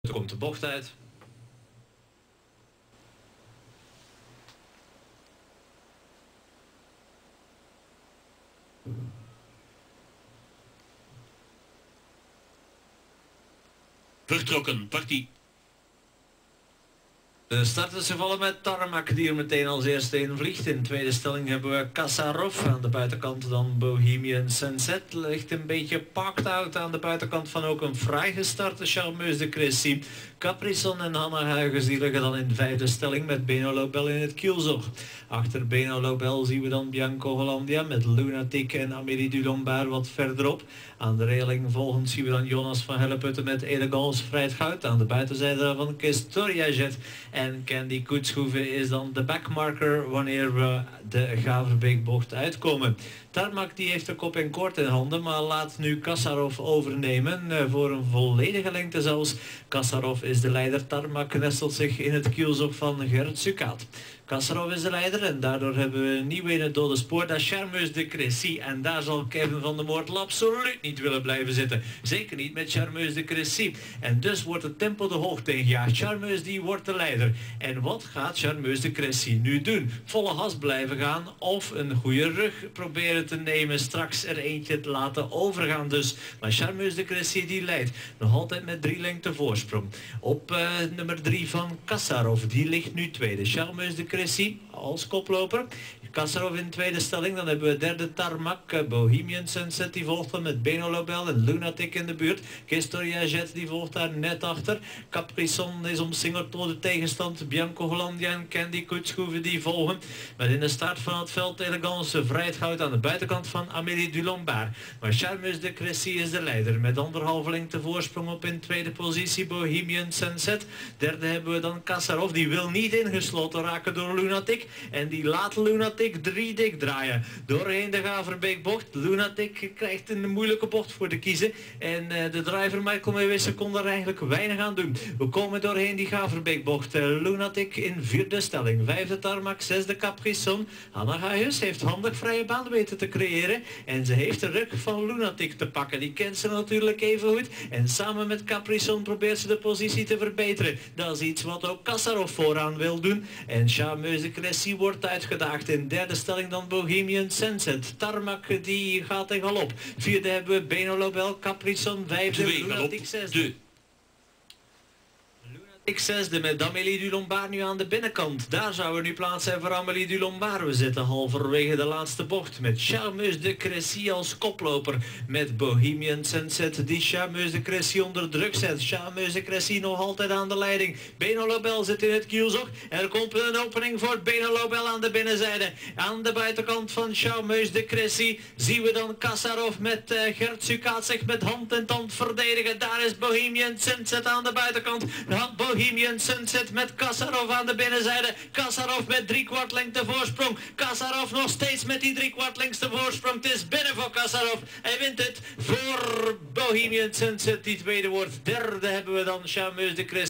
Er komt de bocht uit. Vertrokken, partie. De starters vallen met Tarmac die er meteen als eerste in vliegt. In tweede stelling hebben we Kasarov. Aan de buitenkant dan Bohemian Sunset. Ligt een beetje parked out aan de buitenkant van ook een fraai gestarte Charmeuse de Crécy. Caprison en Hanna Huygens die liggen dan in vijfde stelling met Beno Lobel in het kielzog. Achter Beno Lobel zien we dan Bianco Hollandia met Lunatic en Amélie du Lombard wat verderop. Aan de reling volgend zien we dan Jonas van Helleputten met Elegance Vrijt Goud. Aan de buitenzijde van Kestoria Jet en Candy Koetschoeven is dan de backmarker wanneer we de Gaverbeekbocht uitkomen. Tarmac die heeft de kop en koord in handen, maar laat nu Kasarov overnemen voor een volledige lengte zelfs. Kasarov is de leider, Tarmac nestelt zich in het kielzog van Gert Sukaat. Kasarov is de leider en daardoor hebben we nieuw in het dode spoor, dat Charmeuse de Crécy. En daar zal Kevin van der Moortel absoluut niet willen blijven zitten. Zeker niet met Charmeuse de Crécy. En dus wordt het tempo de hoogte ingejaagd. Charmeuse die wordt de leider. En wat gaat Charmeuse de Crécy nu doen? Volle has blijven gaan of een goede rug proberen te nemen. Straks er eentje te laten overgaan dus. Maar Charmeuse de Crécy die leidt. Nog altijd met 3 lengte voorsprong. Op nummer 3 van Kasarov. Die ligt nu tweede. Charmeuse de Crécy als koploper. Kasarov in tweede stelling. Dan hebben we derde Tarmac. Bohemian Sunset die volgt dan met Beno Lobel en Lunatic in de buurt. Kestoria Jet die volgt daar net achter. Caprison is omsingeld door de tegenstand. Bianco Hollandia en Candy Koetschoeven die volgen. Met in de start van het veld Elegance Vrijt Goud aan de buitenkant van Amélie du Lombard. Maar Charmeuse de Crécy is de leider met 1,5 lengte voorsprong op in tweede positie Bohemian Sunset. Derde hebben we dan Kasarov. Die wil niet ingesloten raken door Lunatic. En die laat Lunatic 3 dik draaien. Doorheen de Gaverbeekbocht. Lunatic krijgt een moeilijke bocht voor te kiezen. En de driver Michael Meewisse kon daar eigenlijk weinig aan doen. We komen doorheen die Gaverbeekbocht. Lunatic in vierde stelling. Vijfde Tarmac, zesde Caprison. Hanna Huygens heeft handig vrije baan weten te creëren. En ze heeft de rug van Lunatic te pakken. Die kent ze natuurlijk even goed. En samen met Caprison probeert ze de positie te verbeteren. Dat is iets wat ook Kasarov vooraan wil doen. En Charmeuse de Crécy wordt uitgedaagd. In derde stelling dan Bohemian Sunset. Tarmac die gaat in galop. Vierde hebben we Beno Lobel, Caprison, vijfde Lunatic, zesde. X6 met Amélie du Lombard nu aan de binnenkant. Daar zou er nu plaats zijn voor Amélie du Lombard. We zitten halverwege de laatste bocht met Charmeuse de Crécy als koploper. Met Bohemian Sunset die Charmeuse de Crécy onder druk zet. Charmeuse de Crécy nog altijd aan de leiding. Beno Lobel zit in het kielzog. Er komt een opening voor Beno Lobel aan de binnenzijde. Aan de buitenkant van Charmeuse de Crécy zien we dan Kasarov met Gert Sukaat zich met hand en tand verdedigen. Daar is Bohemian Sunset aan de buitenkant. Bohemian Sunset met Kasarov aan de binnenzijde. Kasarov met 3/4 lengte voorsprong. Kasarov nog steeds met die 3/4 lengte voorsprong. Het is binnen voor Kasarov. Hij wint het voor Bohemian Sunset die tweede wordt. Derde hebben we dan Charmeuse de Crécy.